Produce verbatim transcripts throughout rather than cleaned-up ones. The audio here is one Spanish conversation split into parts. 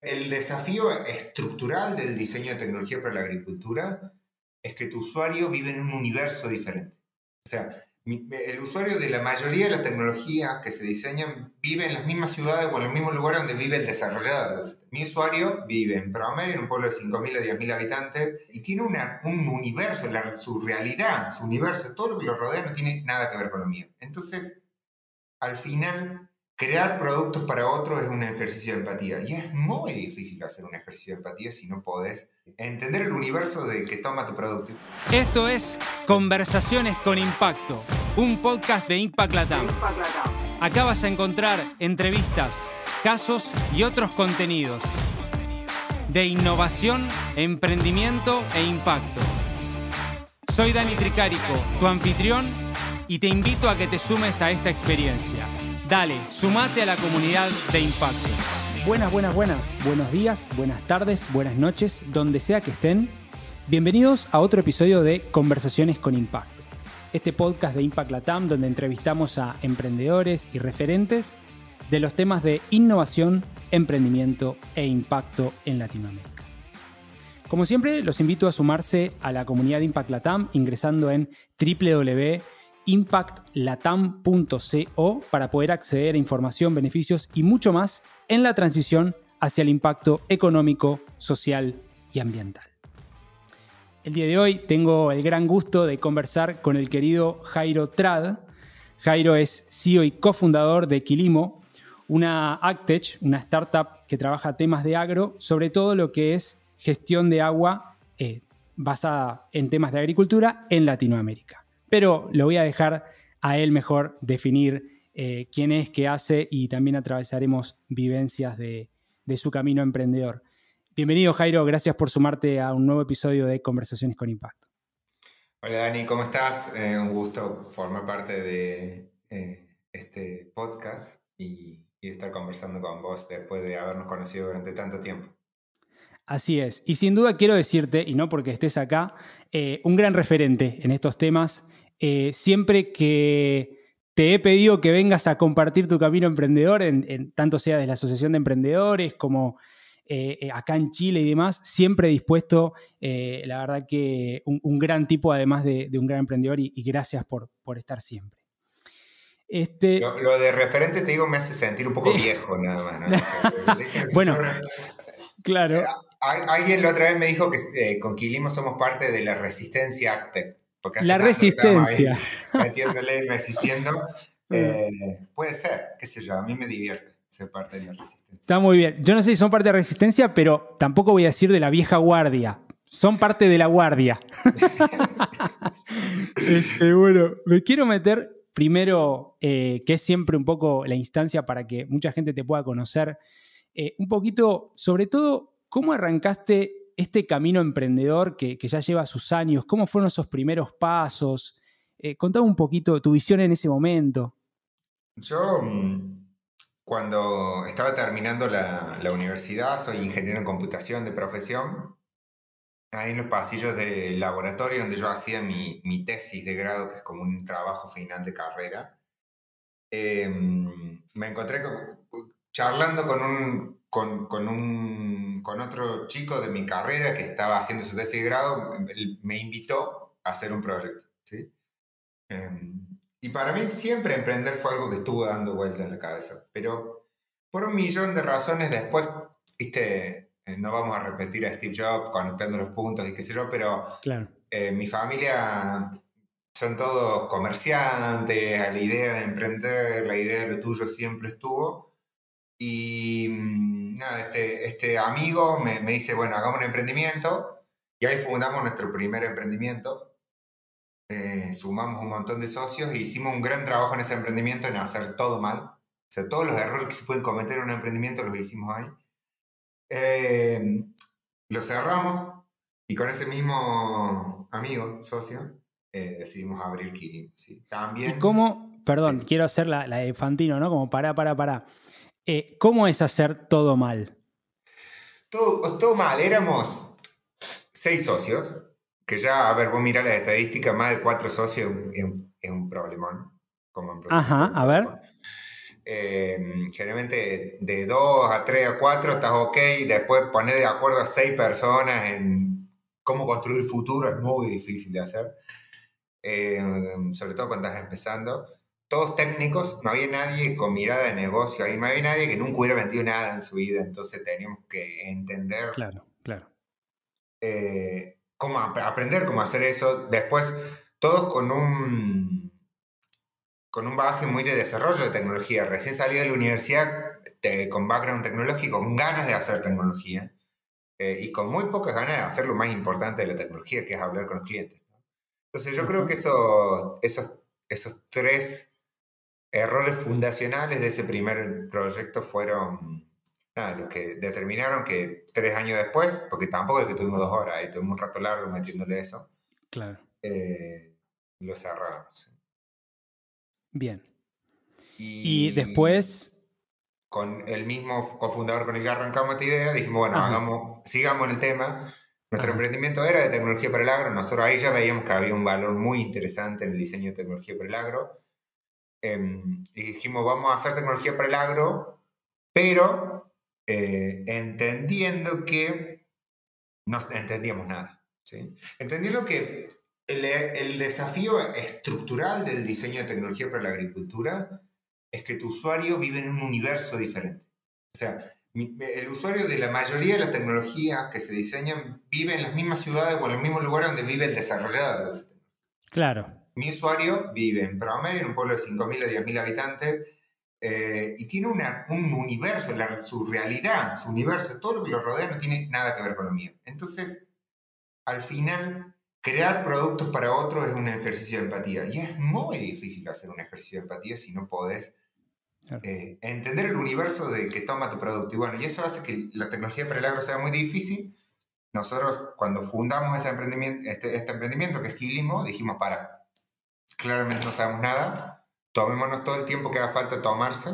El desafío estructural del diseño de tecnología para la agricultura es que tu usuario vive en un universo diferente. O sea, el usuario de la mayoría de las tecnologías que se diseñan vive en las mismas ciudades o en los mismos lugares donde vive el desarrollador. Mi usuario vive en promedio en un pueblo de cinco mil a diez mil habitantes y tiene una, un universo, la, su realidad, su universo, todo lo que lo rodea no tiene nada que ver con lo mío. Entonces, al final, crear productos para otros es un ejercicio de empatía. Y es muy difícil hacer un ejercicio de empatía si no podés entender el universo de que toma tu producto. Esto es Conversaciones con Impacto, un podcast de Impact Latam. Acá vas a encontrar entrevistas, casos y otros contenidos de innovación, emprendimiento e impacto. Soy Dani Tricarico, tu anfitrión, y te invito a que te sumes a esta experiencia. Dale, sumate a la comunidad de Impacto. Buenas, buenas, buenas. Buenos días, buenas tardes, buenas noches, donde sea que estén. Bienvenidos a otro episodio de Conversaciones con Impacto. Este podcast de Impact Latam, donde entrevistamos a emprendedores y referentes de los temas de innovación, emprendimiento e impacto en Latinoamérica. Como siempre, los invito a sumarse a la comunidad de Impact Latam ingresando en doble u doble u doble u punto impact latam punto co para poder acceder a información, beneficios y mucho más en la transición hacia el impacto económico, social y ambiental. El día de hoy tengo el gran gusto de conversar con el querido Jairo Trad. Jairo es C E O y cofundador de Quilimo, una AgTech, una startup que trabaja temas de agro, sobre todo lo que es gestión de agua eh, basada en temas de agricultura en Latinoamérica. Pero lo voy a dejar a él mejor definir eh, quién es, qué hace, y también atravesaremos vivencias de, de su camino emprendedor. Bienvenido, Jairo, gracias por sumarte a un nuevo episodio de Conversaciones con Impacto. Hola Dani, ¿cómo estás? Eh, un gusto formar parte de eh, este podcast y, y estar conversando con vos después de habernos conocido durante tanto tiempo. Así es, y sin duda quiero decirte, y no porque estés acá, eh, un gran referente en estos temas. Eh, siempre que te he pedido que vengas a compartir tu camino emprendedor, en, en, tanto sea de la Asociación de Emprendedores como eh, acá en Chile y demás, siempre dispuesto, eh, la verdad que un, un gran tipo además de, de un gran emprendedor, y, y gracias por, por estar siempre. Este... Lo, lo de referente, te digo, me hace sentir un poco viejo nada más, ¿no? O sea, bueno, claro. Eh, alguien la otra vez me dijo que eh, con Quilimo somos parte de la resistencia AgTech. La resistencia. Metiéndole y resistiendo. Eh, puede ser, qué sé yo, a mí me divierte ser parte de la resistencia. Está muy bien. Yo no sé si son parte de la resistencia, pero tampoco voy a decir de la vieja guardia. Son parte de la guardia. este, bueno, me quiero meter primero, eh, que es siempre un poco la instancia para que mucha gente te pueda conocer, eh, un poquito, sobre todo, ¿cómo arrancaste este camino emprendedor que, que ya lleva sus años? ¿Cómo fueron esos primeros pasos? Eh, contame un poquito tu visión en ese momento. Yo, cuando estaba terminando la, la universidad, soy ingeniero en computación de profesión. Ahí en los pasillos del laboratorio donde yo hacía mi, mi tesis de grado, que es como un trabajo final de carrera, eh, me encontré con, charlando con un... Con, con, un, con otro chico de mi carrera que estaba haciendo su tesis de grado. Me invitó a hacer un proyecto, ¿sí? Eh, y para mí siempre emprender fue algo que estuvo dando vuelta en la cabeza, pero por un millón de razones después, ¿viste? Eh, no vamos a repetir a Steve Jobs conectando los puntos y qué sé yo, pero claro. eh, mi familia son todos comerciantes, a la idea de emprender, la idea de lo tuyo siempre estuvo. Y nada, este, este amigo me, me dice, bueno, hagamos un emprendimiento, y ahí fundamos nuestro primer emprendimiento. Eh, sumamos un montón de socios e hicimos un gran trabajo en ese emprendimiento, en hacer todo mal. O sea, todos los errores que se pueden cometer en un emprendimiento los hicimos ahí. Eh, lo cerramos y con ese mismo amigo, socio, eh, decidimos abrir Quilimo, ¿sí? También... ¿Y cómo? Perdón, sí. Quiero hacer la, la de Fantino, ¿no? Como pará, pará, pará. Eh, ¿Cómo es hacer todo mal? Todo, todo mal. Éramos seis socios, que ya, a ver, vos mirá las estadísticas, más de cuatro socios es un, es un problemón. Como Ajá, a ver. eh, generalmente de dos a tres a cuatro estás ok, después poner de acuerdo a seis personas en cómo construir el futuro es muy difícil de hacer, eh, sobre todo cuando estás empezando. Todos técnicos, no había nadie con mirada de negocio, ahí no había nadie que nunca hubiera vendido nada en su vida, entonces teníamos que entender, claro, claro. Eh, cómo ap- aprender cómo hacer eso. Después, todos con un, con un bagaje muy de desarrollo de tecnología. Recién salí de la universidad te- con background tecnológico, con ganas de hacer tecnología, eh, y con muy pocas ganas de hacer lo más importante de la tecnología, que es hablar con los clientes. Entonces yo creo Ajá. que eso, esos, esos tres errores fundacionales de ese primer proyecto fueron nada, los que determinaron que tres años después, porque tampoco es que tuvimos dos horas, ahí tuvimos un rato largo metiéndole eso, Claro. eh, lo cerramos. Bien. Y Y después, con el mismo cofundador con el que arrancamos esta idea, dijimos, bueno, ajá, hagamos, sigamos en el tema. Nuestro ajá, emprendimiento era de tecnología para el agro, nosotros ahí ya veíamos que había un valor muy interesante en el diseño de tecnología para el agro. Eh, y dijimos, vamos a hacer tecnología para el agro, pero eh, entendiendo que no entendíamos nada, ¿sí? Entendiendo que el, el desafío estructural del diseño de tecnología para la agricultura es que tu usuario vive en un universo diferente. O sea, mi, el usuario de la mayoría de las tecnologías que se diseñan vive en las mismas ciudades o en los mismos lugares donde vive el desarrollador de esa tecnología. claro, Mi usuario vive en promedio en un pueblo de cinco mil a diez mil habitantes, eh, y tiene una, un universo, la, su realidad, su universo, todo lo que lo rodea no tiene nada que ver con lo mío. Entonces, al final, crear productos para otros es un ejercicio de empatía. Y es muy difícil hacer un ejercicio de empatía si no podés claro. eh, entender el universo del que toma tu producto. Y bueno, y eso hace que la tecnología para el agro sea muy difícil. Nosotros, cuando fundamos ese emprendimiento, este, este emprendimiento que es Quilimo, dijimos, para, claramente no sabemos nada, tomémonos todo el tiempo que haga falta tomarse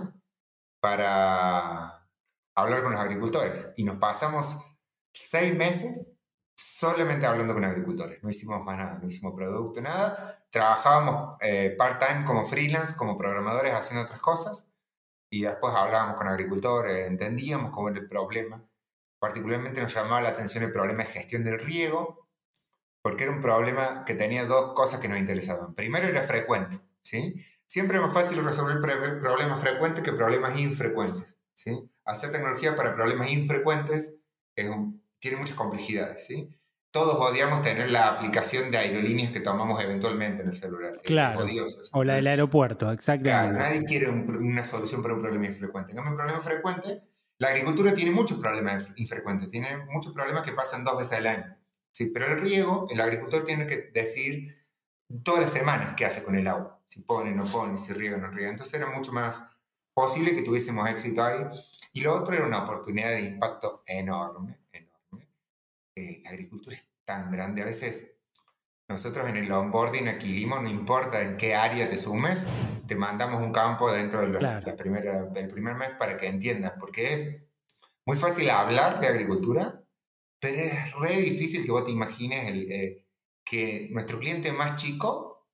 para hablar con los agricultores. Y nos pasamos seis meses solamente hablando con agricultores. No hicimos más nada, no hicimos producto, nada. Trabajábamos eh, part-time como freelance, como programadores, haciendo otras cosas. Y después hablábamos con agricultores, entendíamos cómo era el problema. Particularmente nos llamaba la atención el problema de gestión del riego, porque era un problema que tenía dos cosas que nos interesaban. Primero, era frecuente, ¿sí? Siempre es más fácil resolver problemas frecuentes que problemas infrecuentes, ¿sí? Hacer tecnología para problemas infrecuentes es un, tiene muchas complejidades, ¿sí? Todos odiamos tener la aplicación de aerolíneas que tomamos eventualmente en el celular. Es Claro. odioso eso. O la del aeropuerto, Claro, exactamente. nadie quiere un, una solución para un problema infrecuente. En cambio, un problema frecuente, la agricultura tiene muchos problemas infrecuentes, tiene muchos problemas que pasan dos veces al año. Sí, pero el riego, el agricultor tiene que decidir todas las semanas qué hace con el agua. Si pone, no pone, si riega, no riega. Entonces era mucho más posible que tuviésemos éxito ahí. Y lo otro era una oportunidad de impacto enorme, enorme. Eh, la agricultura es tan grande. A veces nosotros en el onboarding Aquilimo, no importa en qué área te sumes, te mandamos un campo dentro de la, Claro. la primera, del primer mes para que entiendas. Porque es muy fácil hablar de agricultura, pero es re difícil que vos te imagines el, eh, que nuestro cliente más chico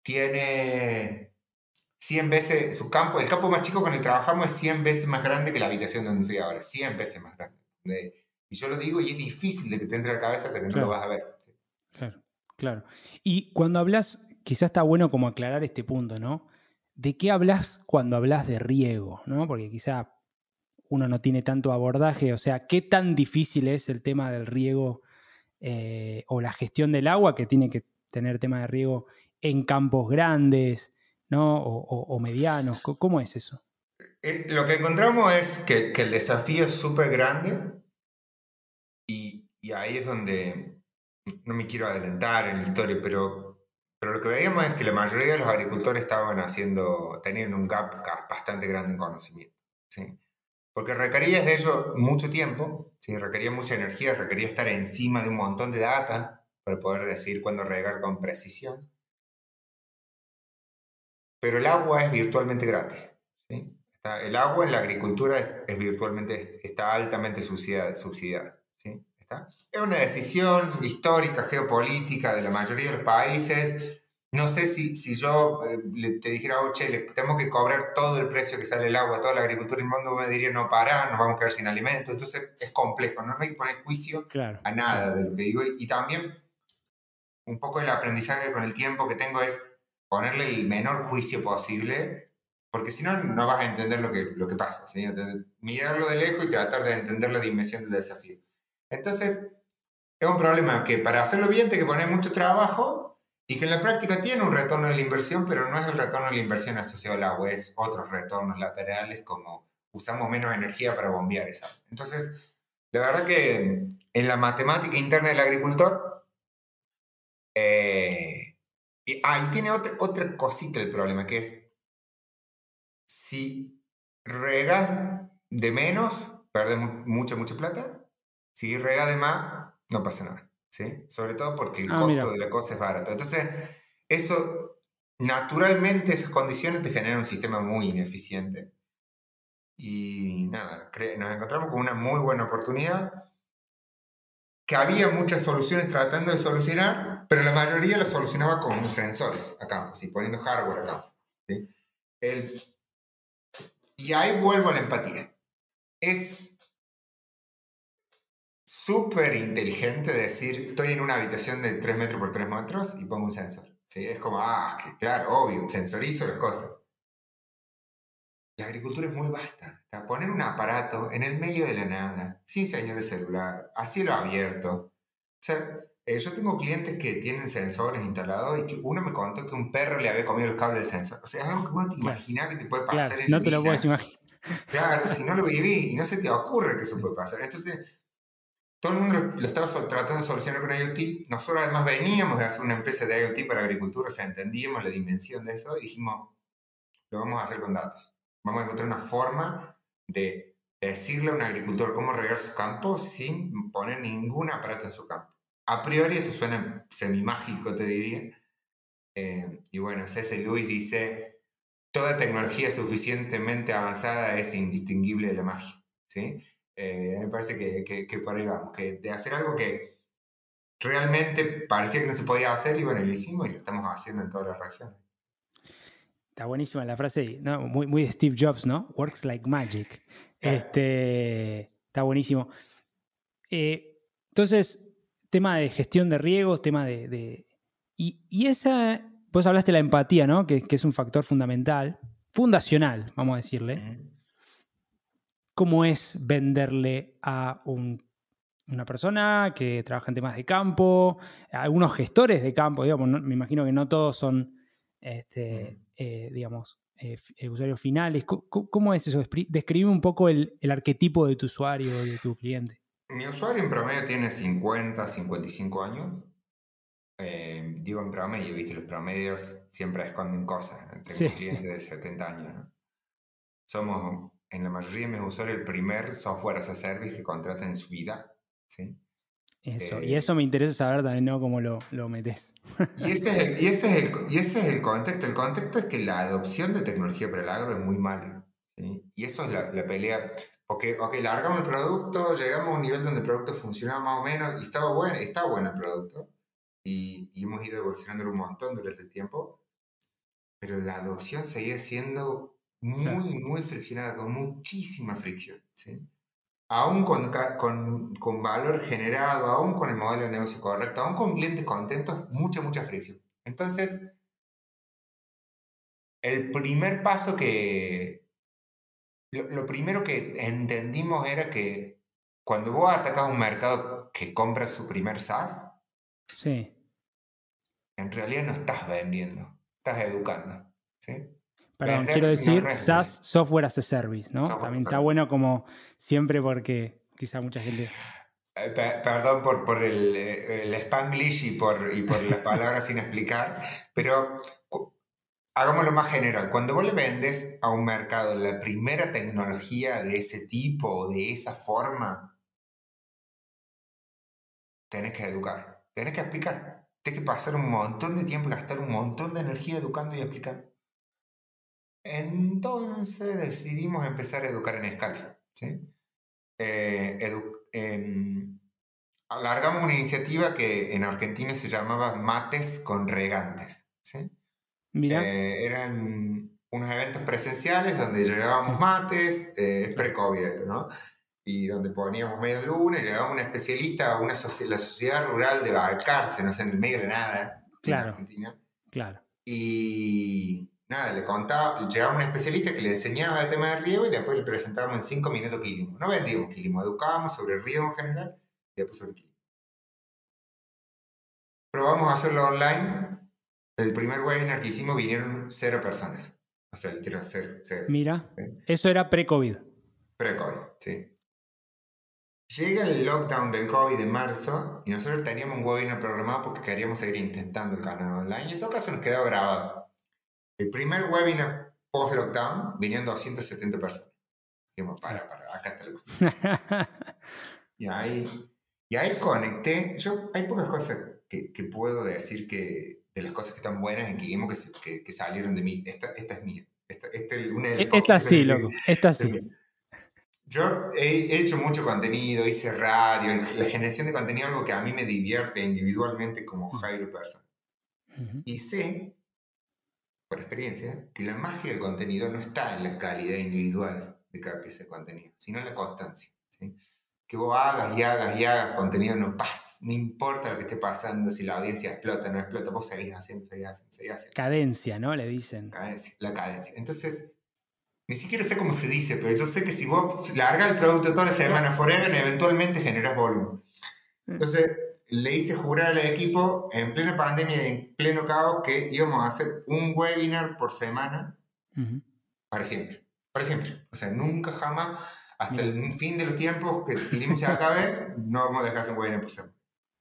tiene cien veces, su campo, el campo más chico con el que trabajamos es cien veces más grande que la habitación donde estoy ahora, cien veces más grande. De, y yo lo digo y es difícil de que te entre a la cabeza hasta que no Claro. lo vas a ver. ¿Sí? Claro, claro. Y cuando hablas, quizás está bueno como aclarar este punto, ¿no? ¿De qué hablas cuando hablas de riego, ¿no? Porque quizá uno no tiene tanto abordaje, o sea, ¿qué tan difícil es el tema del riego eh, o la gestión del agua que tiene que tener tema de riego en campos grandes, ¿no? O, o, o medianos, ¿cómo es eso? Eh, lo que encontramos es que, que el desafío es súper grande y, y ahí es donde no me quiero adelantar en la historia, pero, pero lo que veíamos es que la mayoría de los agricultores estaban haciendo, tenían un gap bastante grande en conocimiento, ¿sí? Porque requería de ello mucho tiempo, ¿sí? Requería mucha energía, requería estar encima de un montón de data para poder decir cuándo regar con precisión. Pero el agua es virtualmente gratis, ¿sí? Está, el agua en la agricultura es, es virtualmente, está altamente subsidiada, subsidiada, ¿sí? ¿Está? Es una decisión histórica, geopolítica de la mayoría de los países, no sé si, si yo eh, le, te dijera, oh, che, le tenemos que cobrar todo el precio que sale el agua a toda la agricultura del mundo, me diría, no, para, nos vamos a quedar sin alimento. Entonces es complejo, no, no hay que poner juicio Claro, a nada claro. de lo que digo. Y, y también un poco el aprendizaje con el tiempo que tengo es ponerle el menor juicio posible, porque si no, no vas a entender lo que, lo que pasa, ¿sí? Entonces, mirarlo de lejos y tratar de entender la dimensión del desafío. Entonces, es un problema que para hacerlo bien te hay que poner mucho trabajo y que en la práctica tiene un retorno de la inversión, pero no es el retorno de la inversión asociado al agua, es otros retornos laterales como usamos menos energía para bombear esa. Entonces, la verdad que en la matemática interna del agricultor, eh, y, ah, y tiene otra, otra cosita el problema, que es si regas de menos, perdes mu mucha, mucha plata. Si regas de más, no pasa nada, ¿sí? Sobre todo porque el Ah, costo mira. de la cosa es barato. Entonces, eso, naturalmente, esas condiciones te generan un sistema muy ineficiente. Y nada, nos encontramos con una muy buena oportunidad, que había muchas soluciones tratando de solucionar, pero la mayoría las solucionaba con sensores a campo, ¿sí? Poniendo hardware a campo, ¿sí? El, y ahí vuelvo a la empatía. Es súper inteligente decir, estoy en una habitación de tres metros por tres metros y pongo un sensor, ¿sí? Es como, ah, que claro, obvio, sensorizo las cosas. La agricultura es muy vasta. O sea, poner un aparato en el medio de la nada, sin señal de celular, a cielo abierto. O sea, eh, yo tengo clientes que tienen sensores instalados y que uno me contó que un perro le había comido el cable del sensor. O sea, es algo que uno te Claro, imagina que te puede claro. pasar en la No te lo puedes vida. imaginar. Claro, si no lo viví y no se te ocurre que eso puede pasar. Entonces, todo el mundo lo, lo estaba so, tratando de solucionar con IoT. Nosotros además veníamos de hacer una empresa de IoT para agricultura, o sea, entendíamos la dimensión de eso y dijimos, lo vamos a hacer con datos. Vamos a encontrar una forma de decirle a un agricultor cómo regar su campo sin poner ningún aparato en su campo. A priori eso suena semi-mágico, te diría. Eh, y bueno, C S. Lewis dice, toda tecnología suficientemente avanzada es indistinguible de la magia, ¿sí? Eh, me parece que, que, que por ahí vamos, que de hacer algo que realmente parecía que no se podía hacer y bueno, lo hicimos y lo estamos haciendo en todas las regiones. Está buenísima la frase, ¿no? Muy, muy de Steve Jobs, ¿no? Works like magic. Yeah. Este, está buenísimo. Eh, entonces, tema de gestión de riegos, tema de... de y, y esa, vos hablaste de la empatía, ¿no? Que, que es un factor fundamental, fundacional, vamos a decirle. Mm. ¿Cómo es venderle a un, una persona que trabaja en temas de campo, a algunos gestores de campo, digamos, no, me imagino que no todos son... Este, mm. eh, digamos, eh, usuarios finales? ¿Cómo, ¿Cómo es eso? Describe un poco el, el arquetipo de tu usuario, de tu cliente. Mi usuario en promedio tiene cincuenta, cincuenta y cinco años. Eh, digo en promedio, viste, los promedios siempre esconden cosas. Tengo sí, clientes sí. de setenta años, ¿no? Somos, en la mayoría de mis usuarios, el primer software as a service que contratan en su vida, ¿sí? Eso, eh, y eso me interesa saber también, ¿no? Cómo lo, lo metes. Y ese, es el, y, ese es el, y ese es el contexto. El contexto es que la adopción de tecnología para el agro es muy mala, ¿sí? Y eso es la, la pelea. Porque, ok, largamos el producto, llegamos a un nivel donde el producto funcionaba más o menos y estaba bueno, estaba bueno el producto. Y, y hemos ido evolucionando un montón durante el tiempo. Pero la adopción seguía siendo muy, claro. muy friccionada, con muchísima fricción, ¿sí? Aún con, con, con valor generado, aún con el modelo de negocio correcto, aún con clientes contentos, mucha, mucha fricción. Entonces, el primer paso que... Lo, lo primero que entendimos era que cuando vos atacás un mercado que compra su primer SaaS, sí. en realidad no estás vendiendo, estás educando, ¿sí? Perdón, Vender, quiero decir no, no SaaS, Software as a Service, ¿no? Software, También está perdón. Bueno como siempre porque quizá mucha gente... Eh, per, perdón por, por el, el Spanglish y por, y por las palabras sin explicar, pero hagámoslo más general. Cuando vos le vendes a un mercado la primera tecnología de ese tipo o de esa forma, tenés que educar, tenés que explicar. Tienes que pasar un montón de tiempo y gastar un montón de energía educando y explicando. Entonces decidimos empezar a educar en escala, ¿sí? Eh, edu eh, alargamos una iniciativa que en Argentina se llamaba Mates con Regantes, ¿sí? Mira. Eh, eran unos eventos presenciales donde llevábamos mates, eh, es pre-COVID esto, ¿no? Y donde poníamos medio luna, llevábamos un especialista, una soci- la sociedad rural de Balcarce, no sé, en el medio de la nada, Claro. en Argentina. Claro. Y nada, le contaba, llevábamos un especialista que le enseñaba el tema del riego y después le presentábamos en cinco minutos quilimo. No vendíamos quilimo, educábamos sobre el riego en general y después sobre el quilimo. Probamos a hacerlo online. El primer webinar que hicimos vinieron cero personas. O sea, literal, cero. cero. Mira, ¿Sí? eso era pre-COVID. Pre-COVID, sí. Llega el lockdown del COVID de marzo y nosotros teníamos un webinar programado porque queríamos seguir intentando el canal online y en todo caso nos quedó grabado. El primer webinar post-lockdown vinieron doscientas setenta personas. Dijimos, para, para, acá está el webinar. y, ahí, y ahí conecté. Yo, hay pocas cosas que, que puedo decir que de las cosas que están buenas en Quilimo que, que, que salieron de mí. Esta, esta es mía. Esta, esta es una de las Esta sí, que, loco. Esta sí. Yo he hecho mucho contenido, hice radio, la generación de contenido es algo que a mí me divierte individualmente como Jairo Person. Uh-huh. Y sé, por experiencia, que la magia del contenido no está en la calidad individual de cada pieza de contenido, sino en la constancia, ¿sí? Que vos hagas y hagas y hagas contenido, no pasa, no importa lo que esté pasando, si la audiencia explota o no explota, vos seguís haciendo, seguís haciendo, seguís haciendo. Cadencia, ¿no? Le dicen. Cadencia, la cadencia. Entonces, ni siquiera sé cómo se dice, pero yo sé que si vos largas el producto toda la semana forever, eventualmente generas volumen. Entonces, le hice jurar al equipo en plena pandemia y en pleno caos que íbamos a hacer un webinar por semana uh-huh. para siempre. Para siempre. O sea, nunca jamás, hasta Mira. el fin de los tiempos que Quilimo se acabe, no vamos a dejar hacer un webinar por semana.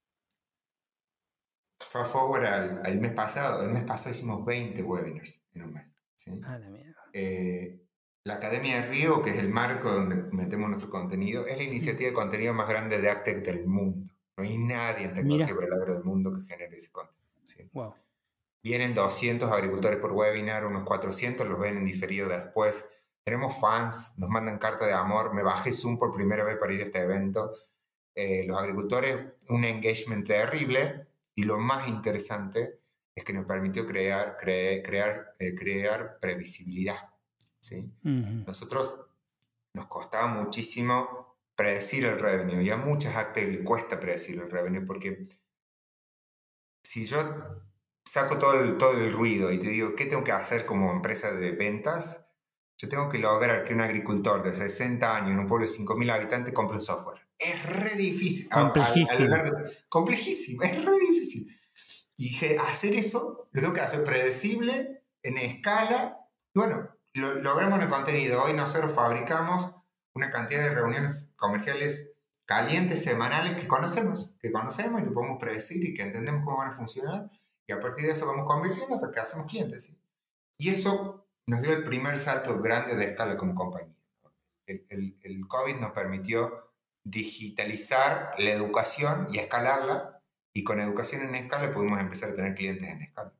Fast forward al, al mes pasado. El mes pasado hicimos veinte webinars en un mes. ¿Sí? Ah, la mierda. Eh, La Academia de Riego, que es el marco donde metemos nuestro contenido, es la iniciativa de contenido más grande de AgTech del mundo. No hay nadie en tecnología para el agro del mundo que genere ese contenido. ¿Sí? Wow. Vienen doscientos agricultores por webinar, unos cuatrocientos los ven en diferido después. Tenemos fans, nos mandan carta de amor. Me bajé Zoom por primera vez para ir a este evento. Eh, los agricultores, un engagement terrible. Y lo más interesante es que nos permitió crear, cre- crear, eh, crear previsibilidad. ¿Sí? Uh-huh. Nosotros nos costaba muchísimo predecir el revenue y a muchas AgTech les cuesta predecir el revenue porque si yo saco todo el, todo el ruido y te digo qué tengo que hacer como empresa de ventas, yo tengo que lograr que un agricultor de sesenta años en un pueblo de cinco mil habitantes compre un software. Es re difícil. Complejísimo. A, a, a largo, complejísimo, es re difícil. Y dije, hacer eso lo tengo que hacer predecible, en escala, y bueno, Lo, logramos en el contenido. Hoy nosotros fabricamos una cantidad de reuniones comerciales calientes, semanales, que conocemos, que conocemos y que podemos predecir y que entendemos cómo van a funcionar. Y a partir de eso vamos convirtiendo hasta que hacemos clientes. ¿Sí? Y eso nos dio el primer salto grande de escala como compañía. El, el, el COVID nos permitió digitalizar la educación y escalarla. Y con educación en escala pudimos empezar a tener clientes en escala.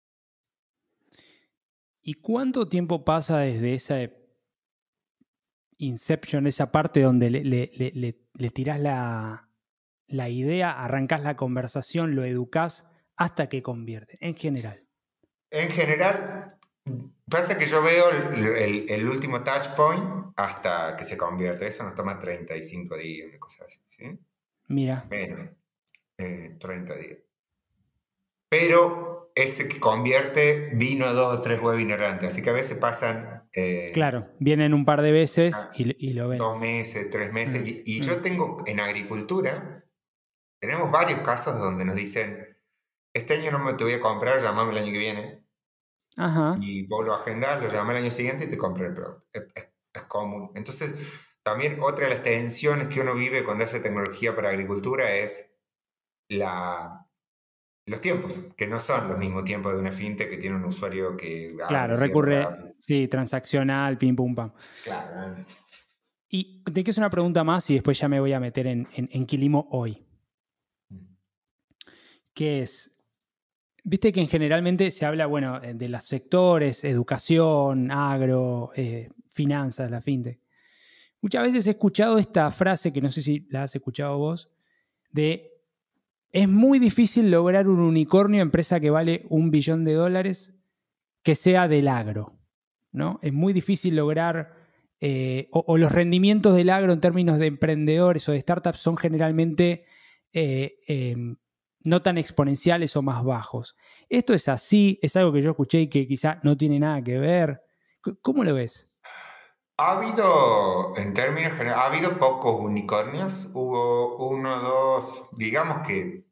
¿Y cuánto tiempo pasa desde esa inception, esa parte donde le, le, le, le tirás la, la idea, arrancás la conversación, lo educás, hasta que convierte, en general? En general, pasa que yo veo el, el, el último touch point hasta que se convierte. Eso nos toma treinta y cinco días, una cosa así, ¿sí? Mira. Menos, eh, treinta días. Pero ese que convierte vino dos o tres webinars antes, así que a veces pasan... Eh, claro, vienen un par de veces ah, y, y lo ven. Dos meses, tres meses. Mm. Y, y mm. yo tengo en agricultura, tenemos varios casos donde nos dicen, este año no me te voy a comprar, llamame el año que viene. Ajá. Y vos lo agendás, lo llamás el año siguiente y te compras el producto. Es, es, es común. Entonces, también otra de las tensiones que uno vive cuando hace tecnología para agricultura es la... los tiempos, que no son los mismos tiempos de una fintech que tiene un usuario que... Claro, recurre, sí, transaccional, pim, pum, pam. Claro. Y te quiero hacer una pregunta más y después ya me voy a meter en, en, en Quilimo hoy. Que es, viste que en generalmente se habla, bueno, de los sectores, educación, agro, eh, finanzas, la fintech. Muchas veces he escuchado esta frase, que no sé si la has escuchado vos, de es muy difícil lograr un unicornio, empresa que vale un billón de dólares, que sea del agro, ¿no? Es muy difícil lograr, eh, o, o los rendimientos del agro en términos de emprendedores o de startups son generalmente eh, eh, no tan exponenciales o más bajos. ¿Esto es así? ¿Es algo que yo escuché y que quizá no tiene nada que ver? ¿Cómo lo ves? Ha habido, en términos generales, ha habido pocos unicornios. Hubo uno, dos, digamos que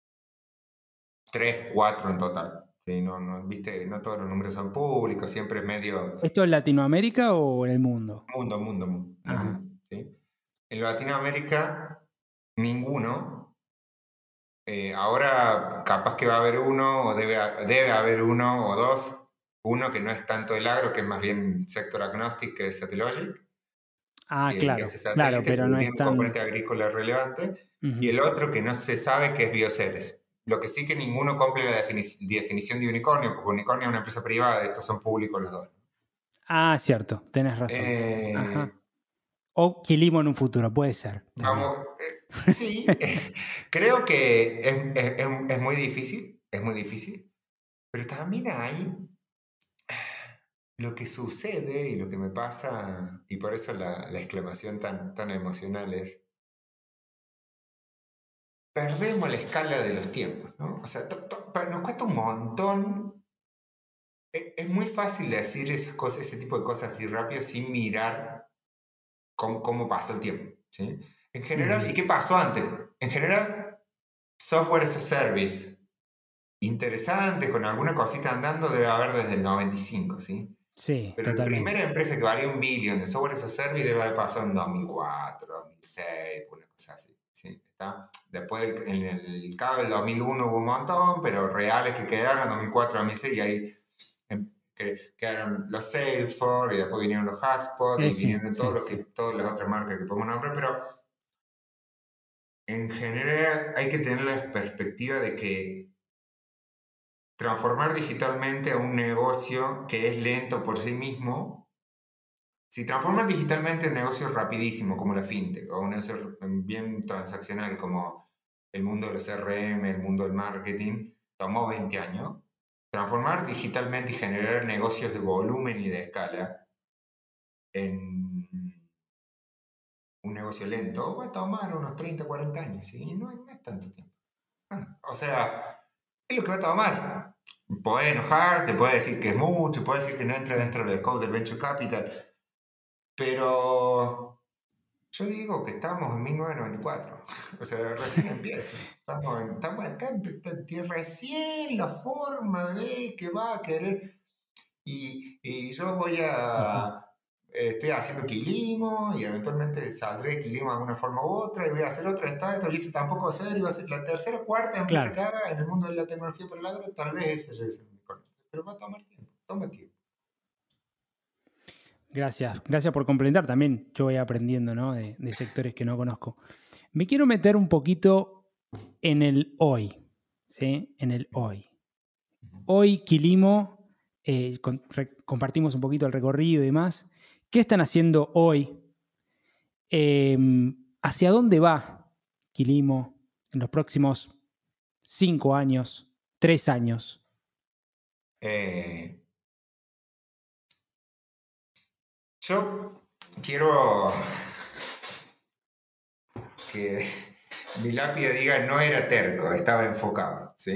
tres, cuatro en total. Sí, no, no, viste, no todos los números son públicos, siempre es medio... ¿Esto en Latinoamérica o en el mundo? Mundo, mundo, mundo. En el Ajá. mundo, ¿sí? En Latinoamérica, ninguno. Eh, ahora capaz que va a haber uno, o debe, debe haber uno o dos. Uno que no es tanto el agro, que es más bien sector agnóstico, que es Satellogic. Ah, Que, claro, que hace claro, satélite, pero pero no tiene es un tan... componente agrícola relevante. Uh-huh. Y el otro que no se sabe, que es Bioceres. Lo que sí que ninguno cumple la defini- definición de unicornio, porque unicornio es una empresa privada, estos son públicos los dos. Ah, cierto, tenés razón. Eh, Ajá. O Quilimo en un futuro, puede ser. Vamos, eh, sí, eh, creo que es, es, es, es muy difícil, es muy difícil, pero también hay lo que sucede y lo que me pasa, y por eso la, la exclamación tan, tan emocional es, perdemos la escala de los tiempos, ¿no? O sea, to, to, nos cuesta un montón. Es, es muy fácil decir esas cosas, ese tipo de cosas así rápido sin mirar cómo, cómo pasó el tiempo, ¿sí? En general, uh-huh. ¿Y qué pasó antes? En general, software as a service, interesante, con alguna cosita andando, debe haber desde el noventa y cinco, ¿sí? Sí, pero totalmente. La primera empresa que valía un billón de software as a service debe haber pasado en dos mil cuatro, dos mil seis, una cosa así. ¿Sí? ¿Está? Después del, en el cabo del dos mil uno hubo un montón, pero reales que quedaron en dos mil cuatro, dos mil seis, y ahí que quedaron los Salesforce, y después vinieron los HubSpot, eh, y sí, vinieron sí, todos los que, sí. todas las otras marcas que podemos nombrar, pero en general hay que tener la perspectiva de que transformar digitalmente a un negocio que es lento por sí mismo, si transformas digitalmente un negocio rapidísimo como la fintech, o un negocio bien transaccional como el mundo de los C R M, el mundo del marketing, tomó veinte años. Transformar digitalmente y generar negocios de volumen y de escala en un negocio lento va a tomar unos treinta, cuarenta años, ¿sí? No, no es tanto tiempo. Ah, o sea, es lo que va a tomar. Puedes enojarte, puedes decir que es mucho, puedes decir que no entra dentro del scope del venture capital, pero yo digo que estamos en mil novecientos noventa y cuatro. O sea, recién empieza. Estamos en, estamos acá, recién la forma de que va a querer. Y, y yo voy a... Eh, estoy haciendo Quilimo y eventualmente saldré de Quilimo de alguna forma u otra y voy a hacer otra startup y ese tampoco va a ser, y va a ser la tercera o cuarta empresa claro. que haga en el mundo de la tecnología para el agro, tal vez ese es el unicornio. Pero va a tomar tiempo, toma tiempo. Gracias, gracias por complementar. También yo voy aprendiendo, ¿no? de, de sectores que no conozco. Me quiero meter un poquito en el hoy, ¿sí? En el hoy. Hoy Quilimo, eh, con, re, compartimos un poquito el recorrido y demás. ¿Qué están haciendo hoy? Eh, ¿Hacia dónde va Quilimo en los próximos cinco años, tres años? Eh, yo quiero que mi lápida diga no era terco, estaba enfocado. ¿Sí?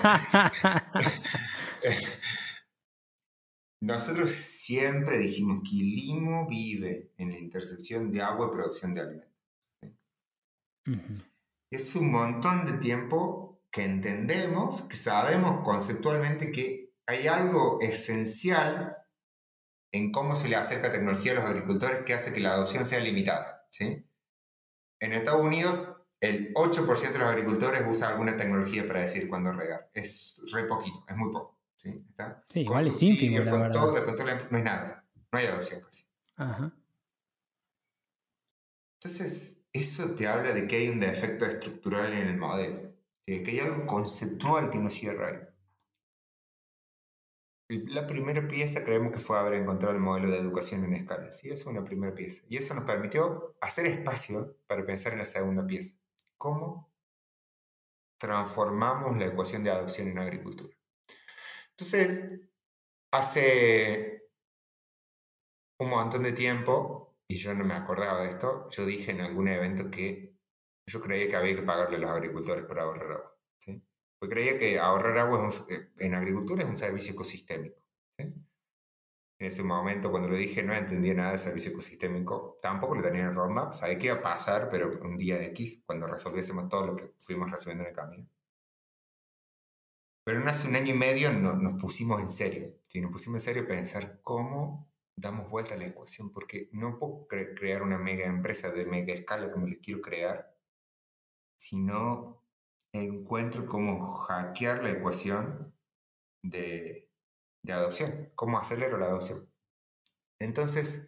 ¿Sí? Nosotros siempre dijimos que Quilimo vive en la intersección de agua y producción de alimentos. ¿Sí? Uh-huh. Es un montón de tiempo que entendemos, que sabemos conceptualmente que hay algo esencial en cómo se le acerca tecnología a los agricultores que hace que la adopción sea limitada. ¿Sí? En Estados Unidos, el ocho por ciento de los agricultores usa alguna tecnología para decir cuándo regar. Es re poquito, es muy poco. ¿Sí? ¿Está? Sí, con igual es ínfimo, la con verdad. todo, con todo, no hay nada. No hay adopción casi. Ajá. Entonces, eso te habla de que hay un defecto estructural en el modelo. ¿Sí? Que hay algo conceptual que no cierra ahí. La primera pieza creemos que fue haber encontrado el modelo de educación en escala. ¿Sí? Eso es una primera pieza. Y eso nos permitió hacer espacio para pensar en la segunda pieza. ¿Cómo transformamos la ecuación de adopción en agricultura. Entonces, hace un montón de tiempo, y yo no me acordaba de esto, yo dije en algún evento que yo creía que había que pagarle a los agricultores por ahorrar agua. ¿Sí? Porque creía que ahorrar agua es un, en agricultura es un servicio ecosistémico. ¿Sí? En ese momento, cuando lo dije, no entendía nada de servicio ecosistémico. Tampoco lo tenía en el roadmap. Sabía que iba a pasar, pero un día X, cuando resolviésemos todo lo que fuimos resolviendo en el camino. Pero hace un año y medio no, nos pusimos en serio. ¿Sí? Nos pusimos en serio a pensar cómo damos vuelta a la ecuación. Porque no puedo cre crear una mega empresa de mega escala como les quiero crear, sino encuentro cómo hackear la ecuación de, de adopción. Cómo acelero la adopción. Entonces,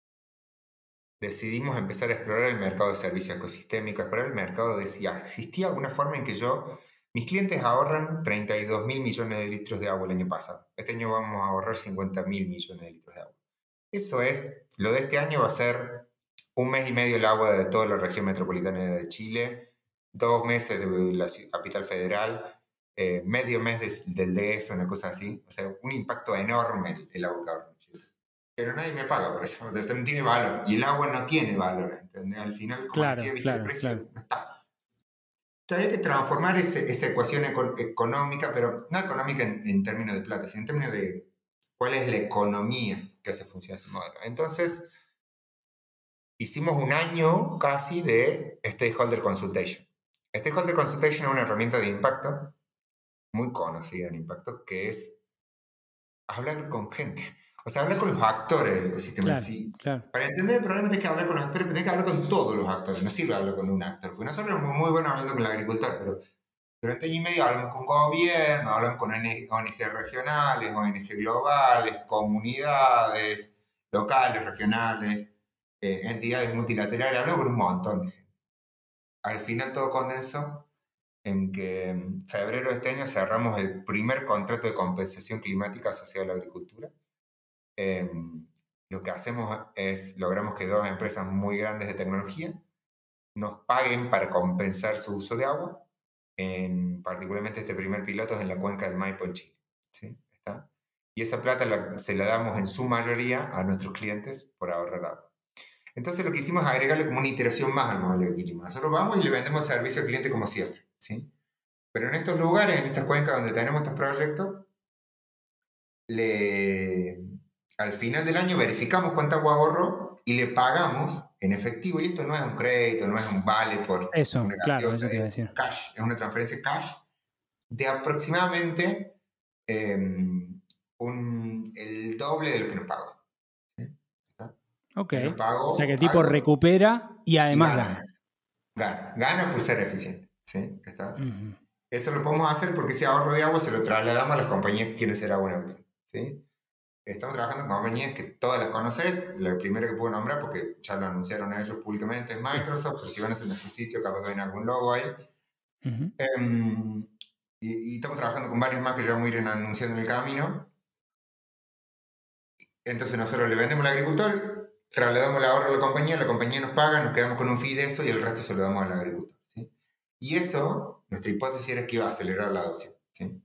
decidimos empezar a explorar el mercado de servicios ecosistémicos, explorar el mercado de si existía alguna forma en que yo... Mis clientes ahorran treinta y dos mil millones de litros de agua el año pasado. Este año vamos a ahorrar cincuenta mil millones de litros de agua. Eso es, lo de este año va a ser un mes y medio el agua de toda la región metropolitana de Chile, dos meses de la capital federal, eh, medio mes de, del D F, una cosa así. O sea, un impacto enorme el, el agua que ahorra. Pero nadie me paga por eso. O sea, esto no tiene valor. Y el agua no tiene valor, ¿entendés? Al final, como claro, decía, ¿viste? Claro, El precio claro. no está. Había que transformar ese, esa ecuación eco económica, pero no económica en, en términos de plata, sino en términos de cuál es la economía que hace funcionar ese modelo. Entonces, hicimos un año casi de Stakeholder Consultation. Stakeholder Consultation es una herramienta de impacto, muy conocida en impacto, que es hablar con gente. O sea, hablar con los actores del ecosistema. Claro, sí. claro. Para entender el problema tienes que hablar con los actores, pero tienes que hablar con todos los actores. No sirve hablar con un actor, porque nosotros somos muy buenos hablando con el agricultor, pero durante año y medio hablamos con gobierno, hablamos con O N G regionales, O N G globales, comunidades locales, regionales, eh, entidades multilaterales, hablamos con un montón de gente. Al final todo condensó en que en febrero de este año cerramos el primer contrato de compensación climática asociado a la agricultura. Eh, lo que hacemos es, logramos que dos empresas muy grandes de tecnología nos paguen para compensar su uso de agua. En, particularmente este primer piloto es en la cuenca del Maipo en Chile. ¿Sí? ¿Está? Y esa plata la, se la damos en su mayoría a nuestros clientes por ahorrar agua. Entonces lo que hicimos es agregarle como una iteración más al modelo de Quilima. Nosotros vamos y le vendemos servicio al cliente como siempre. ¿Sí? Pero en estos lugares, en estas cuencas donde tenemos estos proyectos, le, al final del año verificamos cuánta agua ahorró y le pagamos en efectivo. Y esto no es un crédito, no es un vale por eso, una claro, gaseosa, eso te iba a es decir. cash, es una transferencia cash de aproximadamente eh, un, el doble de lo que nos pagó. ¿Sí? Ok. Nos pagó o sea que el tipo algo, recupera y además y gana. gana. Gana. Gana por ser eficiente. ¿Sí? ¿Está? Uh-huh. Eso lo podemos hacer porque ese ahorro de agua se lo trasladamos a las compañías que quieren ser agua neutral. ¿Sí? Estamos trabajando con compañías que todas las conoces. La primera que puedo nombrar, porque ya lo anunciaron ellos públicamente, es Microsoft, pero si van a nuestro sitio, capaz que ven algún logo ahí. Uh-huh. um, y, y estamos trabajando con varios más que ya vamos a ir anunciando en el camino. Entonces nosotros le vendemos al agricultor, trasladamos el ahorro a la compañía, la compañía nos paga, nos quedamos con un fee de eso y el resto se lo damos al agricultor. ¿Sí? Y eso, nuestra hipótesis era que iba a acelerar la adopción. ¿Sí?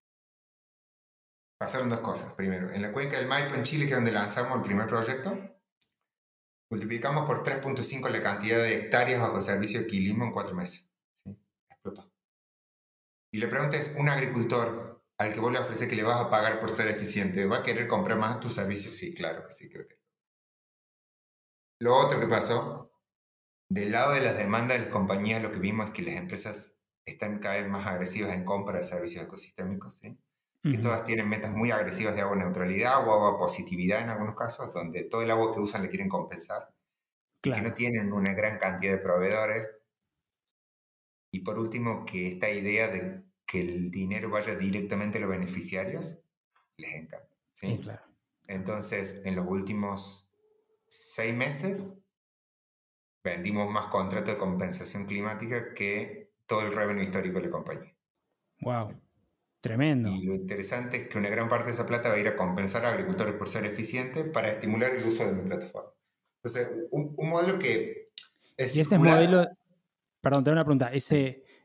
Pasaron dos cosas. Primero, en la cuenca del Maipo en Chile, que es donde lanzamos el primer proyecto, multiplicamos por tres punto cinco la cantidad de hectáreas bajo el servicio de Quilimo en cuatro meses. ¿Sí? Explotó. Y la pregunta es, un agricultor al que vos le ofreces que le vas a pagar por ser eficiente, ¿va a querer comprar más tus servicios? Sí, claro que sí, creo que. Lo otro que pasó, del lado de las demandas de las compañías, lo que vimos es que las empresas están cada vez más agresivas en compra de servicios ecosistémicos, ¿sí? Que uh-huh. Todas tienen metas muy agresivas de agua neutralidad o agua positividad en algunos casos, donde todo el agua que usan le quieren compensar. Claro. Y que no tienen una gran cantidad de proveedores. Y por último, que esta idea de que el dinero vaya directamente a los beneficiarios, les encanta. ¿Sí? Sí, claro. Entonces, en los últimos seis meses, vendimos más contratos de compensación climática que todo el revenue histórico de la compañía. Wow. Tremendo. Y lo interesante es que una gran parte de esa plata va a ir a compensar a agricultores por ser eficientes para estimular el uso de mi plataforma. Entonces, un, un modelo que es y ese circular. modelo, perdón, te doy una pregunta, ese,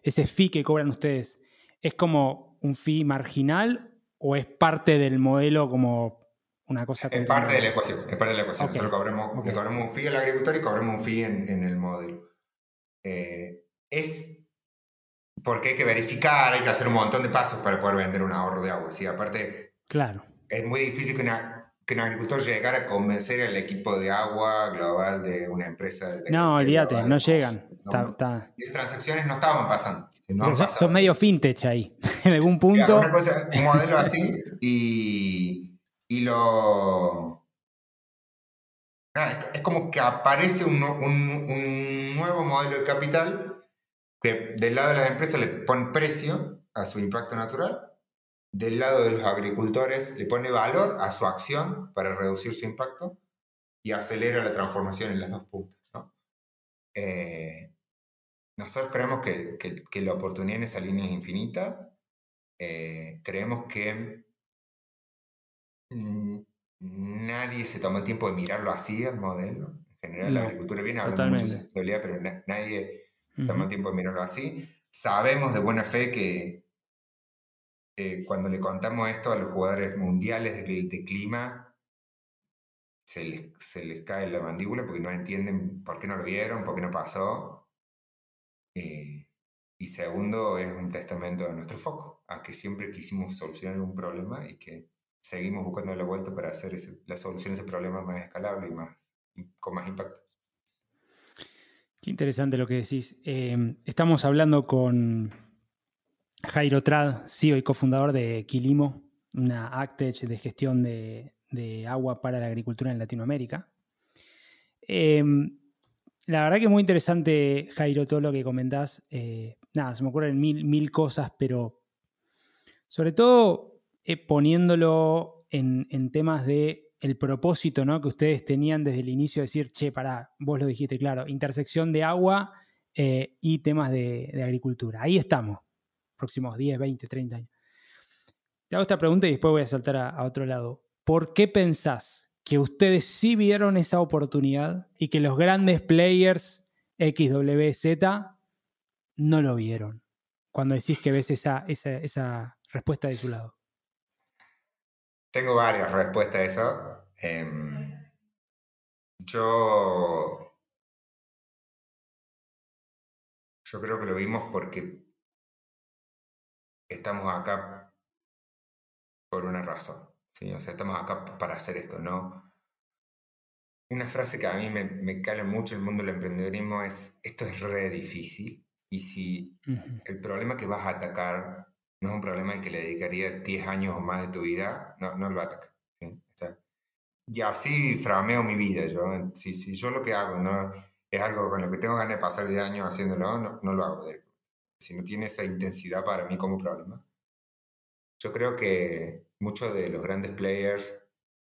ese fee que cobran ustedes, ¿es como un fee marginal o es parte del modelo como una cosa? Es parte de la ecuación, es parte de la ecuación. Okay. Nosotros cobramos, okay. le cobramos un fee al agricultor y cobramos un fee en, en el modelo. Eh, es porque hay que verificar, hay que hacer un montón de pasos para poder vender un ahorro de agua. ¿Sí? Aparte, claro. es muy difícil que, una, que un agricultor llegara a convencer al equipo de agua global de una empresa de tecnología. No, olvídate, no llegan. No, ta, no. ta. Esas transacciones no estaban pasando. No son, son medio fintech ahí, en algún punto. Claro, una cosa, un modelo así y, y lo... Nada, es como que aparece un, un, un nuevo modelo de capital que del lado de las empresas le pone precio a su impacto natural, del lado de los agricultores le pone valor a su acción para reducir su impacto y acelera la transformación en las dos puntas, ¿no? Eh, nosotros creemos que, que, que la oportunidad en esa línea es infinita. Eh, creemos que mmm, nadie se toma el tiempo de mirarlo así al modelo. En general, no, la agricultura viene hablando mucho de sustentabilidad, pero na nadie uh-huh. toma el tiempo de mirarlo así. Sabemos de buena fe que eh, cuando le contamos esto a los jugadores mundiales de, de clima, se les, se les cae la mandíbula porque no entienden por qué no lo vieron, por qué no pasó. Eh, y segundo, es un testamento de nuestro foco, a que siempre quisimos solucionar un problema y que seguimos buscando la vuelta para hacer ese, la solución a ese problema más escalable y más, con más impacto. Qué interesante lo que decís. Eh, estamos hablando con Jairo Trad, C E O y cofundador de Quilimo, una AgTech de gestión de, de agua para la agricultura en Latinoamérica. Eh, la verdad que es muy interesante, Jairo, todo lo que comentás. Eh, nada, se me ocurren mil, mil cosas, pero sobre todo eh, poniéndolo en, en temas de el propósito, ¿no?, que ustedes tenían desde el inicio de decir, che, pará, vos lo dijiste, claro, intersección de agua eh, y temas de, de agricultura. Ahí estamos, próximos diez, veinte, treinta años. Te hago esta pregunta y después voy a saltar a, a otro lado. ¿Por qué pensás que ustedes sí vieron esa oportunidad y que los grandes players X W Z no lo vieron? Cuando decís que ves esa, esa, esa respuesta de su lado. Tengo varias respuestas a eso. Eh, yo, yo creo que lo vimos porque estamos acá por una razón, ¿sí? O sea, estamos acá para hacer esto, ¿no? Una frase que a mí me, me cala mucho en el mundo del emprendedorismo es: esto es re difícil, y si uh-huh. el problema que vas a atacar no es un problema al que le dedicaría diez años o más de tu vida, no, no lo ataca, ¿sí? O sea, y así frameo mi vida. Yo, si, si yo lo que hago no es algo con lo que tengo ganas de pasar diez años haciéndolo, no, no lo hago. Si no tiene esa intensidad para mí como problema. Yo creo que muchos de los grandes players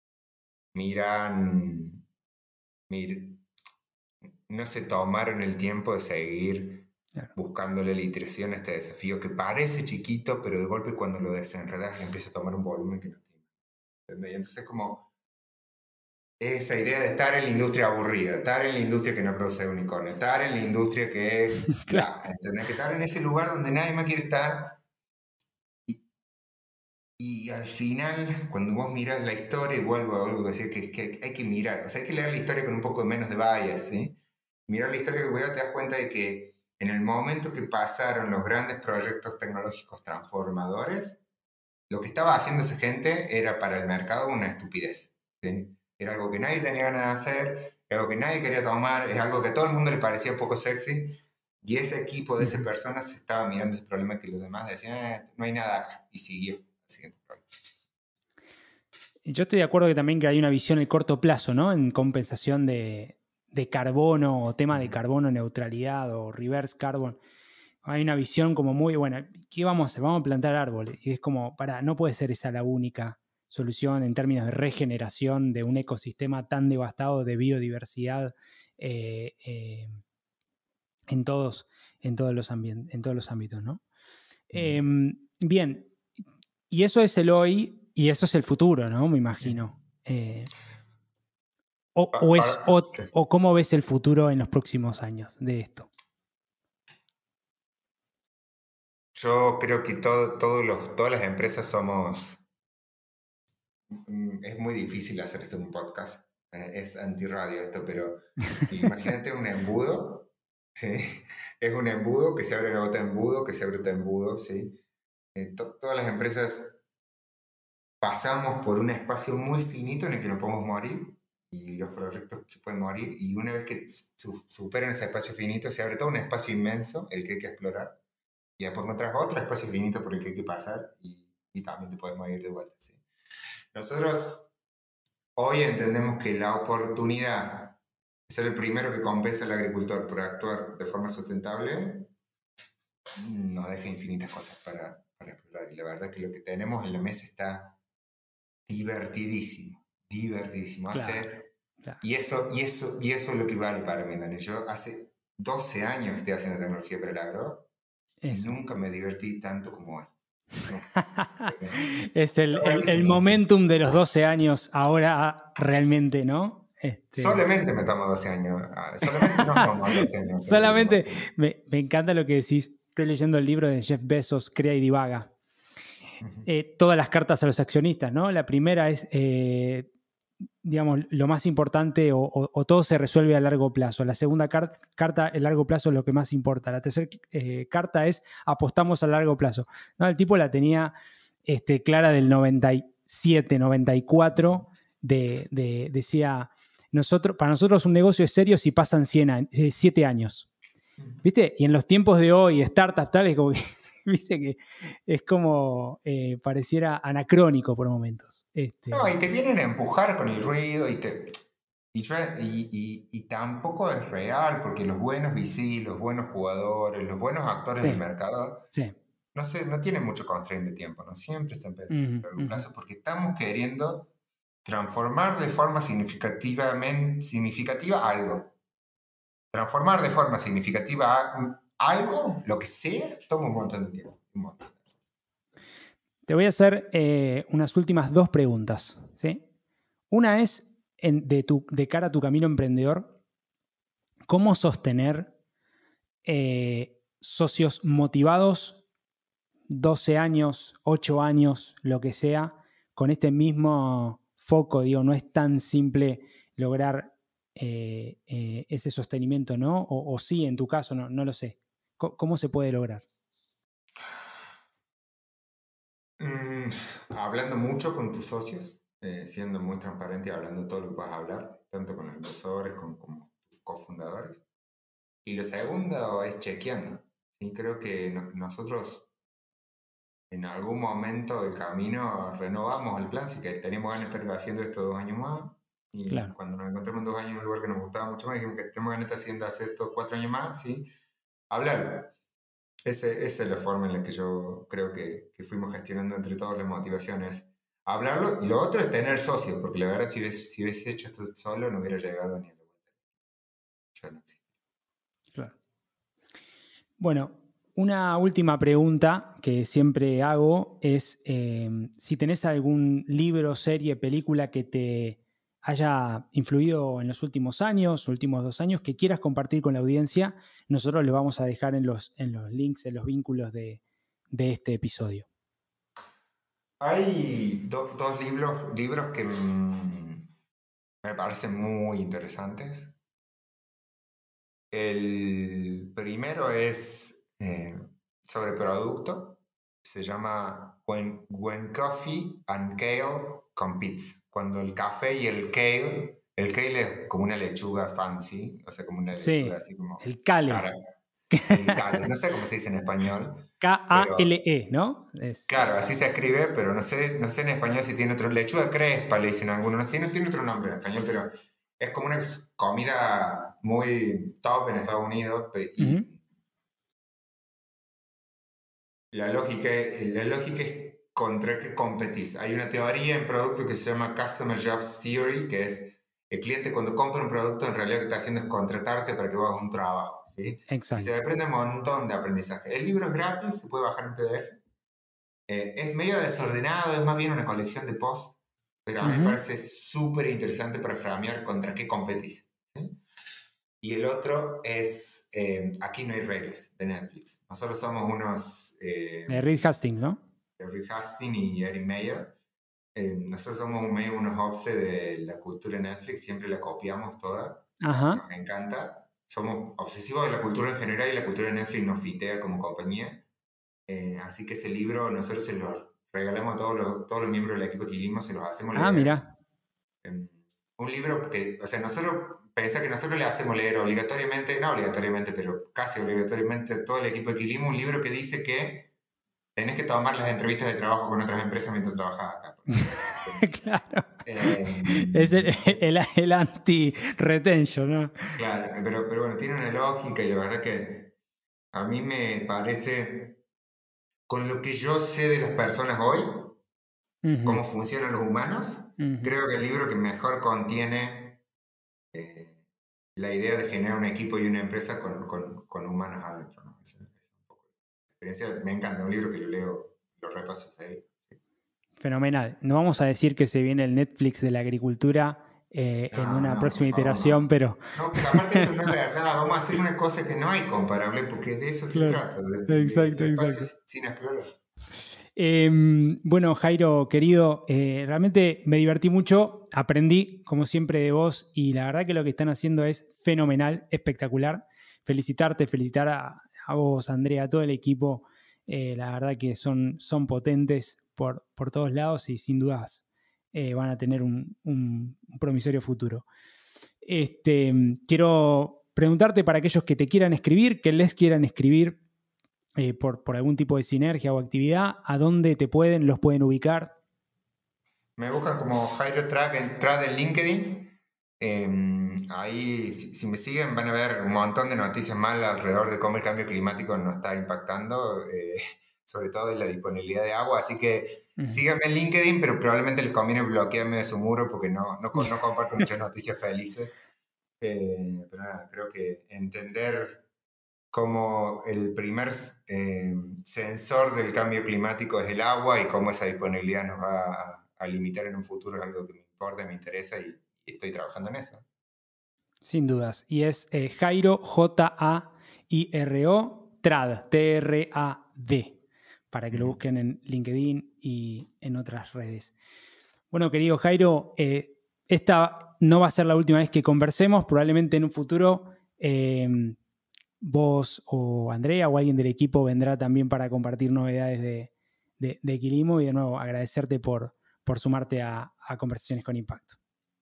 miran, mir, no se tomaron el tiempo de seguir claro. buscándole la iteración a este desafío que parece chiquito, pero de golpe cuando lo desenredas empieza a tomar un volumen que no tiene. Y entonces como esa idea de estar en la industria aburrida, estar en la industria que no produce unicornio, estar en la industria que es claro. la, ¿entendés? Que estar en ese lugar donde nadie más quiere estar. Y, y al final, cuando vos mirás la historia, y vuelvo a algo que decía, que, que hay que mirar, o sea, hay que leer la historia con un poco menos de bias, ¿sí? Mirar la historia que voy a te das cuenta de que en el momento que pasaron los grandes proyectos tecnológicos transformadores, lo que estaba haciendo esa gente era para el mercado una estupidez, ¿sí? Era algo que nadie tenía ganas de hacer, algo que nadie quería tomar, es algo que a todo el mundo le parecía poco sexy, y ese equipo de esas personas estaba mirando ese problema que los demás decían, eh, no hay nada acá, y siguió el siguiente problema. Yo estoy de acuerdo que también que hay una visión en el corto plazo, ¿no? En compensación de, de carbono, o tema de carbono neutralidad, o reverse carbon. Hay una visión como muy, bueno, ¿qué vamos a hacer? Vamos a plantar árboles. Y es como, pará, no puede ser esa la única solución en términos de regeneración de un ecosistema tan devastado de biodiversidad eh, eh, en, todos, en, todos los ambient- en todos los ámbitos, ¿no? Eh, bien, y eso es el hoy y eso es el futuro, ¿no? Me imagino. Eh, o, o, es, o, o cómo ves el futuro en los próximos años de esto. Yo creo que todo, todos los, todas las empresas somos... Es muy difícil hacer esto en un podcast. Eh, es antirradio esto, pero imagínate un embudo, ¿sí? Es un embudo que se abre en otro embudo, que se abre otro embudo, ¿sí? Eh, to- todas las empresas pasamos por un espacio muy finito en el que no podemos morir y los proyectos se pueden morir, y una vez que su- superan ese espacio finito se abre todo un espacio inmenso el que hay que explorar, y después encontrás otro espacio finito por el que hay que pasar, y, y también te puedes morir de vuelta, ¿sí? Nosotros hoy entendemos que la oportunidad de ser el primero que compensa al agricultor por actuar de forma sustentable nos deja infinitas cosas para, para explorar, y la verdad es que lo que tenemos en la mesa está divertidísimo, divertidísimo. Claro, Hace, claro. y, eso, y, eso, y eso es lo que vale para mí, Daniel. Yo hace doce años que estoy haciendo tecnología para el agro y Eso. nunca me divertí tanto como hoy. No. Es el, La verdad el, que el sí. momentum de los doce años ahora realmente, ¿no? Este, Solamente me tomo doce años. ah, Solamente nos tomamos doce años. solamente me, me encanta lo que decís. Estoy leyendo el libro de Jeff Bezos, Crea y Divaga. Uh-huh. Eh, todas las cartas a los accionistas, ¿no? La primera es, eh, digamos, lo más importante, o, o, o todo se resuelve a largo plazo. La segunda car- carta, el largo plazo es lo que más importa. La tercera eh, carta es apostamos a largo plazo. ¿No? El tipo la tenía este, clara del noventa y siete, noventa y cuatro, de, de, decía, nosotros, para nosotros un negocio es serio si pasan siete años. ¿Viste? Y en los tiempos de hoy, startups tales, como que, viste que es como eh, pareciera anacrónico por momentos. Este... No, y te vienen a empujar con el ruido y te... Y, yo, y, y, y tampoco es real, porque los buenos V C, los buenos jugadores, los buenos actores sí, del mercado, sí. no, sé, no tienen mucho constraint de tiempo, ¿no? Siempre están pensando Uh-huh, a largo uh-huh. plazo, porque estamos queriendo transformar de forma significativamente, significativa algo. Transformar de forma significativa a, algo, lo que sea, toma un montón de tiempo. Un montón. Te voy a hacer eh, unas últimas dos preguntas, ¿sí? Una es, en, de, tu, de cara a tu camino emprendedor, ¿cómo sostener eh, socios motivados, doce años, ocho años, lo que sea, con este mismo foco? Digo, no es tan simple lograr eh, eh, ese sostenimiento, ¿no? O, o sí, en tu caso, no, no lo sé. ¿Cómo, cómo se puede lograr? Mm, hablando mucho con tus socios, eh, siendo muy transparente y hablando todo lo que puedas hablar, tanto con los inversores como con tus cofundadores. Y lo segundo es chequeando. ¿Sí? Creo que no, nosotros en algún momento del camino renovamos el plan, sí que teníamos ganas de estar haciendo esto dos años más. Y Claro. cuando nos encontramos en dos años en un lugar que nos gustaba mucho más, dijimos que tenemos ganas de estar haciendo hacer estos cuatro años más, ¿sí? Hablar. Ese, esa es la forma en la que yo creo que, que fuimos gestionando entre todas las motivaciones. Hablarlo, y lo otro es tener socios, porque la verdad si hubiese, si hubiese hecho esto solo no hubiera llegado ni a la vuelta. Ya no existe. Claro. Bueno, una última pregunta que siempre hago es eh, si tenés algún libro, serie, película que te haya influido en los últimos años, últimos dos años, que quieras compartir con la audiencia. Nosotros lo vamos a dejar en los, en los links, en los vínculos de, de este episodio. Hay do, dos libros, libros que mmm, me parecen muy interesantes. El primero es eh, sobre producto. Se llama When, When Coffee and Kale Competes. Cuando el café y el kale, el kale es como una lechuga fancy, o sea, como una lechuga Sí, así como el Kale. cara. El kale, no sé cómo se dice en español. K A L E, ¿no? Es... Claro, así se escribe, pero no sé, no sé en español si tiene otro. Lechuga crespa, le dicen algunos. No tiene, tiene otro nombre en español, pero es como una comida muy top en Estados Unidos. Y uh-huh. la, lógica, la lógica es contra qué competís. Hay una teoría en producto que se llama Customer Jobs Theory, que es el cliente cuando compra un producto en realidad lo que está haciendo es contratarte para que hagas un trabajo. ¿Sí? Exacto. Y se aprende un montón de aprendizaje. El libro es gratis, se puede bajar en P D F. Eh, es medio desordenado, es más bien una colección de posts, pero a mí uh-huh. me parece súper interesante para framear contra qué competís. ¿Sí? Y el otro es eh, Aquí no hay reglas, de Netflix. Nosotros somos unos... Eh, de Reed Hastings, ¿no? De Reed Hastings y Eric Meyer. Eh, nosotros somos un medio unos obse de la cultura de Netflix, siempre la copiamos toda. Ajá. Nos encanta. Somos obsesivos de la cultura en general y la cultura de Netflix nos fitea como compañía. Eh, así que ese libro nosotros se lo regalamos a todos los, todos los miembros del equipo de Quilimo, se los hacemos leer. Ah, mira. Eh, un libro que, o sea, nosotros pensá que nosotros le hacemos leer obligatoriamente, no obligatoriamente, pero casi obligatoriamente a todo el equipo de Quilimo un libro que dice que tenés que tomar las entrevistas de trabajo con otras empresas mientras trabajás acá. Claro. Eh, es el, el, el anti-retention, ¿no? Claro, pero, pero bueno, tiene una lógica y la verdad que a mí me parece, con lo que yo sé de las personas hoy, uh-huh. cómo funcionan los humanos, uh-huh. creo que el libro que mejor contiene eh, la idea de generar un equipo y una empresa con, con, con humanos adentro, ¿no? Es, es un poco la experiencia. Me encanta, un libro que lo leo, lo repaso ahí. Sí. Fenomenal. No vamos a decir que se viene el Netflix de la agricultura eh, no, en una no, próxima favor, iteración, no. pero... No, pero aparte eso no es verdad. Vamos a hacer una cosa que no hay comparable, porque de eso claro. se trata. De, exacto, de, de exacto. Sin explorar. Eh, bueno, Jairo, querido, eh, realmente me divertí mucho, aprendí como siempre de vos y la verdad que lo que están haciendo es fenomenal, espectacular. Felicitarte, felicitar a, a vos, Andrea, a todo el equipo. Eh, la verdad que son, son potentes por, por todos lados y sin dudas eh, van a tener un, un, un promisorio futuro. Este, quiero preguntarte para aquellos que te quieran escribir, que les quieran escribir, Eh, por, por algún tipo de sinergia o actividad, ¿a dónde te pueden, los pueden ubicar? Me buscan como Jairo Trad en, Trad en LinkedIn. Eh, ahí, si, si me siguen, van a ver un montón de noticias malas alrededor de cómo el cambio climático nos está impactando, eh, sobre todo en la disponibilidad de agua. Así que uh-huh. síganme en LinkedIn, pero probablemente les conviene bloquearme de su muro porque no, no, no comparto muchas noticias felices. Eh, pero nada, creo que entender cómo el primer eh, sensor del cambio climático es el agua y cómo esa disponibilidad nos va a, a limitar en un futuro es algo que me importa, me interesa y, y estoy trabajando en eso. Sin dudas. Y es eh, Jairo, J A I R O, Trad, T R A D, para que lo busquen en LinkedIn y en otras redes. Bueno, querido Jairo, eh, esta no va a ser la última vez que conversemos, probablemente en un futuro... Eh, vos o Andrea o alguien del equipo vendrá también para compartir novedades de, de, de Quilimo y de nuevo agradecerte por, por sumarte a, a Conversaciones con Impacto.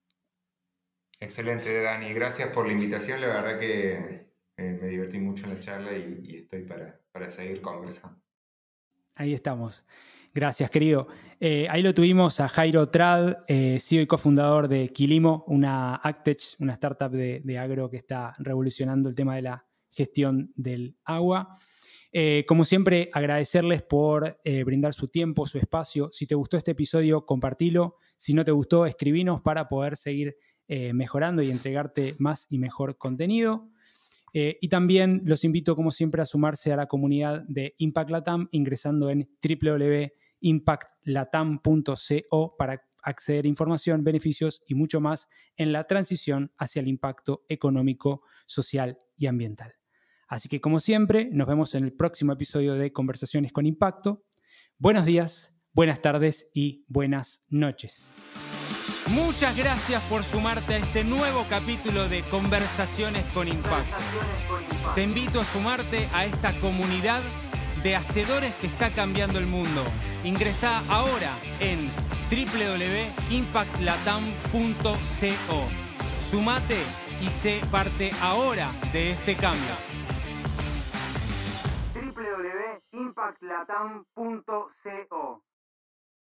Excelente, Dani. Gracias por la invitación. La verdad que eh, me divertí mucho en la charla y, y estoy para, para seguir conversando. Ahí estamos. Gracias, querido. Eh, ahí lo tuvimos a Jairo Trad, eh, C E O y cofundador de Quilimo, una Agtech, una startup de, de agro que está revolucionando el tema de la gestión del agua. Eh, como siempre, agradecerles por eh, brindar su tiempo, su espacio. Si te gustó este episodio, compartilo. Si no te gustó, escribinos para poder seguir eh, mejorando y entregarte más y mejor contenido. Eh, y también los invito, como siempre, a sumarse a la comunidad de Impact Latam ingresando en doble u doble u doble u punto impact latam punto co para acceder a información, beneficios y mucho más en la transición hacia el impacto económico, social y ambiental. Así que, como siempre, nos vemos en el próximo episodio de Conversaciones con Impacto. Buenos días, buenas tardes y buenas noches. Muchas gracias por sumarte a este nuevo capítulo de Conversaciones con Impacto. Te invito a sumarte a esta comunidad de hacedores que está cambiando el mundo. Ingresá ahora en doble u doble u doble u punto impact latam punto co. Sumate y sé parte ahora de este cambio. doble u doble u doble u punto impact latam punto co